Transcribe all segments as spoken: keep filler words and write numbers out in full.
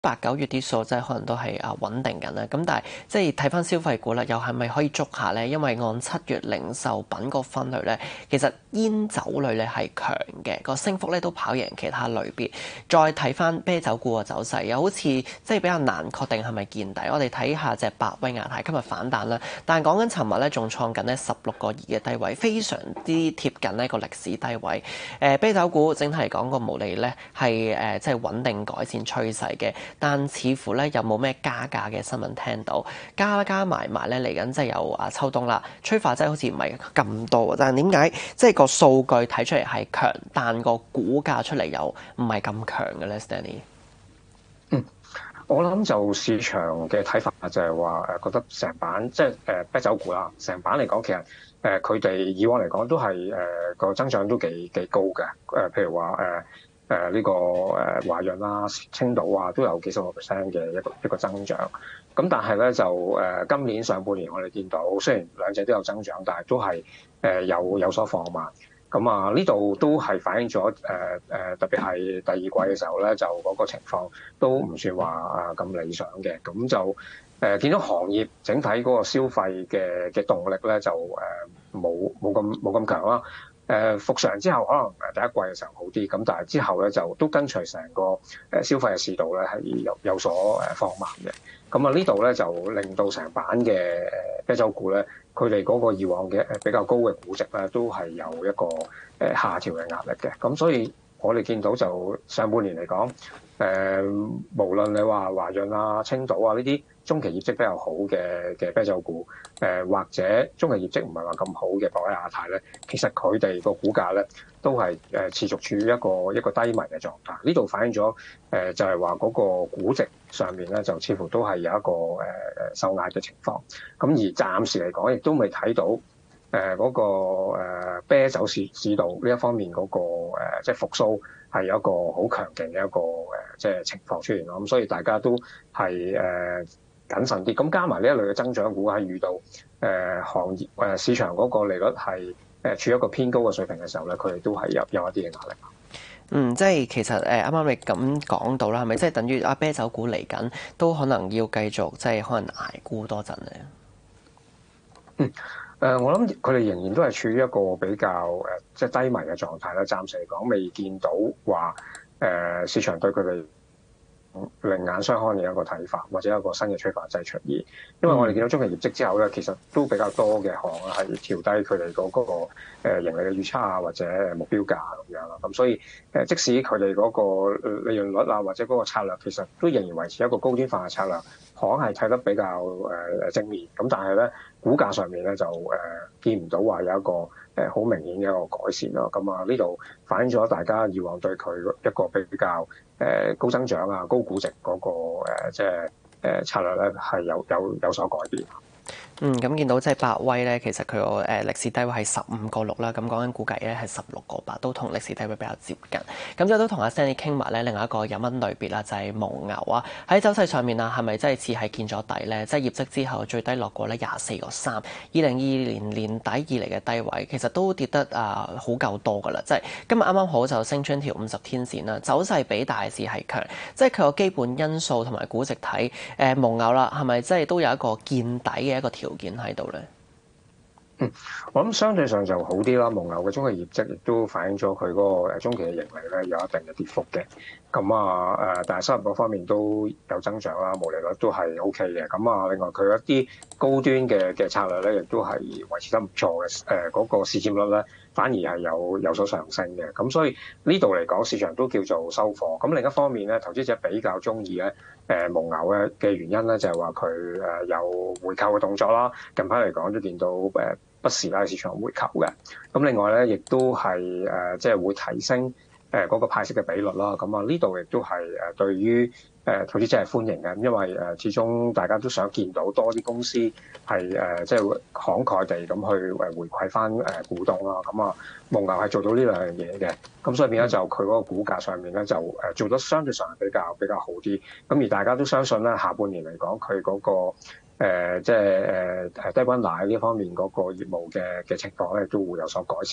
八九月啲數即係可能都係啊穩定緊啦，咁但係即係睇翻消費股啦，又係咪可以捉下咧？因為按七月零售品個分類咧，其實煙酒類咧係強嘅，個升幅咧都跑贏其他類別。再睇翻啤酒股嘅走勢，又好似即係比較難確定係咪見底。我哋睇下隻百威亞太今日反彈啦，但係講緊尋日咧仲創緊呢十六個二嘅低位，非常之貼近呢個歷史低位。誒、呃、啤酒股整體嚟講個毛利咧係誒即係穩定改善趨勢嘅。但似乎咧又冇咩加價嘅新聞聽到，加加埋埋咧嚟緊即係有啊秋冬啦，催化劑好似唔係咁多，但係點解即係個數據睇出嚟係強，但個股價出嚟又唔係咁強嘅咧 Stanley？ 嗯，我諗就市場嘅睇法就係話誒，覺得成版即係誒啤酒股啦，成版嚟講其實誒佢哋以往嚟講都係誒個增長都幾幾高嘅，誒、呃、譬如話誒。呃誒呢、呃這個誒華潤啦、青島啊，都有幾十個 percent 嘅一個一個增長。咁但係咧就誒、呃、今年上半年我哋見到，雖然兩者都有增長，但係都係誒、呃、有有所放慢。咁啊呢度都係反映咗誒誒，特別係第二季嘅時候咧，就嗰個情況都唔算話啊咁理想嘅。咁就誒、呃、見到行業整體嗰個消費嘅嘅動力咧，就誒冇冇咁冇咁強啦。誒復常之後，可能誒第一季嘅時候好啲，咁但係之後咧就都跟隨成個誒消費嘅市道咧係有有所誒放慢嘅。咁啊呢度咧就令到成版嘅誒啤酒股咧，佢哋嗰個以往嘅誒比較高嘅估值咧，都係有一個誒下調嘅壓力嘅。咁所以我哋見到就上半年嚟講，誒、呃、無論你話華潤啊、青島啊呢啲中期業績比較好嘅嘅啤酒股，誒、呃、或者中期業績唔係話咁好嘅百威亞太咧，其實佢哋個股價咧都係誒持續處於一個一個低迷嘅狀態。呢度反映咗誒、呃、就係話嗰個估值上面咧，就似乎都係有一個誒誒、呃、受壓嘅情況。咁而暫時嚟講，亦都未睇到誒嗰、呃那個、呃、啤酒市市道呢一方面嗰、那個、呃、即係復甦係有一個好強勁嘅一個誒、呃、即係情況出現咯。咁所以大家都係誒。呃謹慎啲，咁加埋呢一類嘅增長股喺遇到誒、呃、行業誒、呃、市場嗰個利率係誒、呃、處於一個偏高嘅水平嘅時候咧，佢哋都係有有一啲嘅壓力。 嗯，即係其實誒啱啱你咁講到啦，係咪即係等於啊啤酒股嚟緊都可能要繼續即係可能捱沽多陣咧？ 嗯，誒、呃、我諗佢哋仍然都係處於一個比較誒、呃、即係低迷嘅狀態啦。暫時嚟講未見到話誒、呃、市場對佢哋另眼相看嘅一個睇法，或者一個新嘅催化劑出現，因為我哋見到中期業績之後咧，其實都比較多嘅行啊係調低佢哋嗰個誒盈利嘅預測啊，或者目標價咁樣啦。咁所以誒，即使佢哋嗰個利潤率啊，或者嗰個策略，其實都仍然維持一個高端化嘅策略，行係睇得比較誒正面。咁但係咧，股價上面咧就誒見唔到話有一個誒好明顯嘅一個改善咯。咁啊呢度反映咗大家以往對佢一個比較誒高增長啊、高估值嗰、那個誒即係誒策略咧係有有有所改變。 嗯，咁見到即係百威咧，其實佢個誒歷史低位係十五個六啦，咁講緊估計咧係十六個八，都同歷史低位比較接近。咁就都同阿 Stanley 傾埋咧，另外一個飲品類別啦，就係蒙牛啊。喺走勢上面啊，係咪真係似係見咗底咧？即係業績之後最低落過咧廿四個三，二零二二年年底以嚟嘅低位，其實都跌得啊好夠多噶啦。即係今日啱啱好就升穿條五十天線啦，走勢比大市係強。即係佢個基本因素同埋估值睇誒蒙牛啦，係咪真係都有一個見底嘅一個條件喺度咧？ 嗯，我諗相對上就好啲啦。蒙牛嘅中期業績亦都反映咗佢嗰個誒中期嘅盈利咧有一定嘅跌幅嘅。咁啊誒，但係收入嗰方面都有增長啦，毛利率都係 O K 嘅。咁啊，另外佢一啲高端嘅嘅策略咧，亦都係維持得唔錯嘅。誒、呃、嗰、那個市佔率咧，反而係有有所上升嘅。咁所以呢度嚟講，市場都叫做收貨。咁另一方面咧，投資者比較中意咧誒蒙牛咧嘅原因咧，就係話佢誒有回購嘅動作啦。近排嚟講都見到誒。呃不時拉市場回購嘅，咁另外咧，亦都係誒，即係會提升誒嗰個派息嘅比率啦。咁啊，呢度亦都係誒對於誒投資者係歡迎嘅，因為誒始終大家都想見到多啲公司係誒即係慷慨地咁去誒回饋翻誒股東啦。咁啊，蒙牛係做到呢兩樣嘢嘅，咁所以變咗就佢嗰個股價上面咧就誒做得相對上係比較比較好啲。咁而大家都相信咧，下半年嚟講佢嗰個。誒、呃、即係誒誒低溫奶呢方面嗰個業務嘅嘅情況咧，都會有所改善。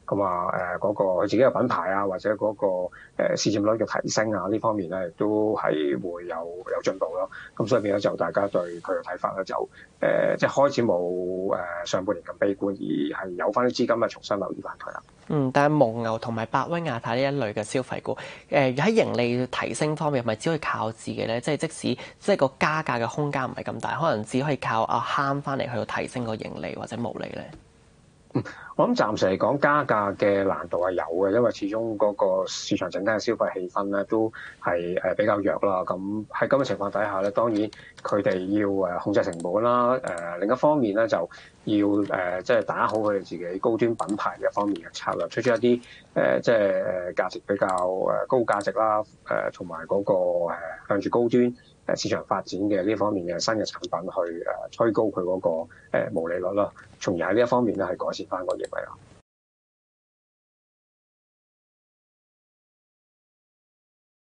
咁啊誒嗰個佢自己嘅品牌啊，或者嗰、個誒、呃、市佔率嘅提升啊，呢方面咧亦都係會有有進步咯。咁所以變咗就大家對佢嘅睇法咧就誒、呃、即係開始冇誒、呃、上半年咁悲觀，而係有翻啲資金啊重新留意翻佢啦。 嗯，但係蒙牛同埋百威亞太呢一類嘅消費股，誒、呃、喺盈利提升方面，係咪只可以靠自己咧？即係即使即係個加價嘅空間唔係咁大，可能只可以靠啊慳翻嚟去到提升個盈利或者毛利咧。 嗯，我諗暫時嚟講加價嘅難度係有嘅，因為始終嗰個市場整體嘅消費氣氛咧都係誒比較弱啦。咁喺咁嘅情況底下咧，當然佢哋要誒控制成本啦。誒、呃、另一方面咧就要誒即係打好佢哋自己高端品牌嘅方面嘅策略，推出一啲誒、呃、即係誒價值比較誒高價值啦，誒同埋嗰個誒向住高端誒市場發展嘅呢方面嘅新嘅產品去誒推高佢嗰個誒毛利率啦，從而喺呢一方面咧係改善翻個盈利啦。